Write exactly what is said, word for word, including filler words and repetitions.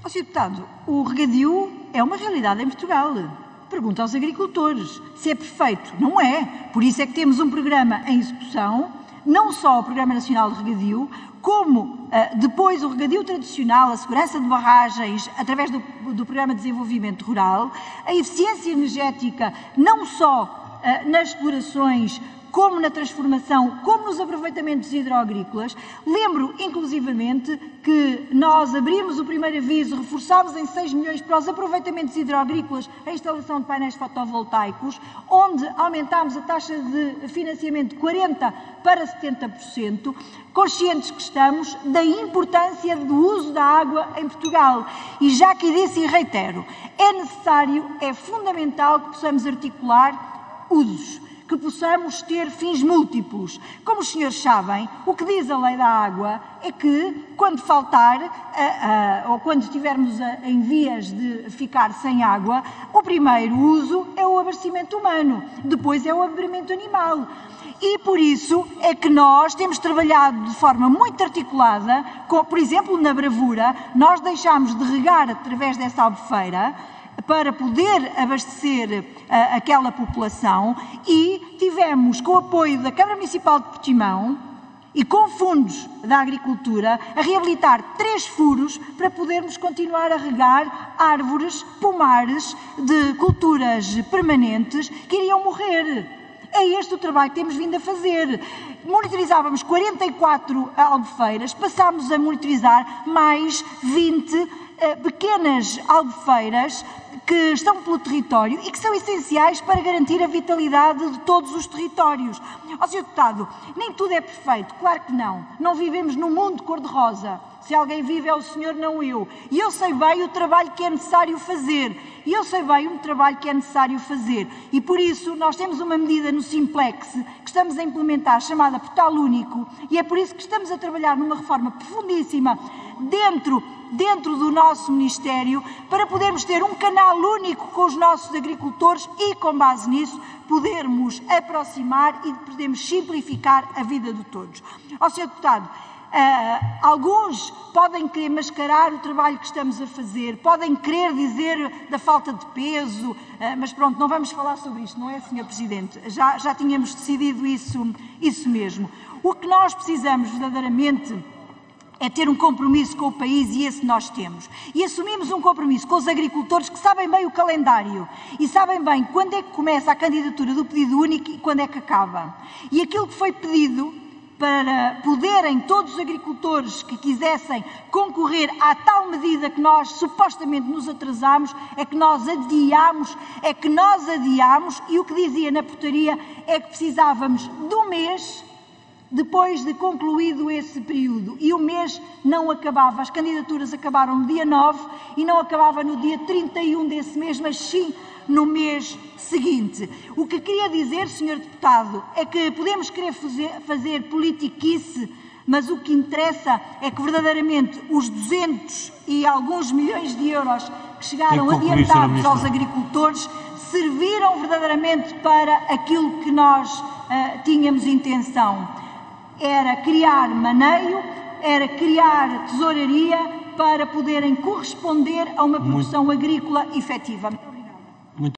Ó, senhor Deputado, o regadio é uma realidade em Portugal. Pergunta aos agricultores se é perfeito. Não é. Por isso é que temos um programa em execução, não só o Programa Nacional de Regadio, como uh, depois o regadio tradicional, a segurança de barragens, através do, do Programa de Desenvolvimento Rural, a eficiência energética, não só uh, nas explorações, como na transformação, como nos aproveitamentos hidroagrícolas. Lembro, inclusivamente, que nós abrimos o primeiro aviso, reforçámos em seis milhões para os aproveitamentos hidroagrícolas a instalação de painéis fotovoltaicos, onde aumentámos a taxa de financiamento de quarenta por cento para setenta por cento, conscientes que estamos da importância do uso da água em Portugal. E já que disse e reitero, é necessário, é fundamental que possamos articular usos, que possamos ter fins múltiplos. Como os senhores sabem, o que diz a lei da água é que, quando faltar, uh, uh, ou quando estivermos uh, em vias de ficar sem água, o primeiro uso é o abastecimento humano, depois é o abastecimento animal. E por isso é que nós temos trabalhado de forma muito articulada, com, por exemplo, na Bravura, nós deixámos de regar através dessa albufeira, para poder abastecer uh, aquela população, e tivemos, com o apoio da Câmara Municipal de Portimão e com fundos da agricultura, a reabilitar três furos para podermos continuar a regar árvores, pomares de culturas permanentes que iriam morrer. É este o trabalho que temos vindo a fazer. Monitorizávamos quarenta e quatro albufeiras, passámos a monitorizar mais vinte uh, pequenas albufeiras que estão pelo território e que são essenciais para garantir a vitalidade de todos os territórios. Ó, senhor Deputado, nem tudo é perfeito, claro que não. Não vivemos num mundo cor-de-rosa. Se alguém vive é o senhor, não eu. E eu sei bem o trabalho que é necessário fazer. E eu sei bem o trabalho que é necessário fazer. E por isso nós temos uma medida no Simplex que estamos a implementar, chamada Portal Único, e é por isso que estamos a trabalhar numa reforma profundíssima dentro, dentro do nosso Ministério, para podermos ter um canal único com os nossos agricultores e, com base nisso, podermos aproximar e podermos simplificar a vida de todos. Ó, senhor Deputado, Uh, alguns podem querer mascarar o trabalho que estamos a fazer, podem querer dizer da falta de peso, uh, mas pronto, não vamos falar sobre isto, não é, senhor Presidente? Já, já tínhamos decidido isso, isso mesmo. O que nós precisamos verdadeiramente é ter um compromisso com o país, e esse nós temos. E assumimos um compromisso com os agricultores que sabem bem o calendário e sabem bem quando é que começa a candidatura do pedido único e quando é que acaba. E aquilo que foi pedido para poderem todos os agricultores que quisessem concorrer à tal medida que nós supostamente nos atrasámos, é que nós adiámos, é que nós adiámos, e o que dizia na portaria é que precisávamos de um mês depois de concluído esse período. E o mês não acabava, as candidaturas acabaram no dia nove e não acabava no dia trinta e um desse mês, mas sim no mês seguinte. O que queria dizer, senhor Deputado, é que podemos querer fazer, fazer politiquice, mas o que interessa é que verdadeiramente os duzentos e alguns milhões de euros que chegaram adiantados aos agricultores serviram verdadeiramente para aquilo que nós uh, tínhamos intenção. Era criar maneio, era criar tesouraria para poderem corresponder a uma produção agrícola efetiva.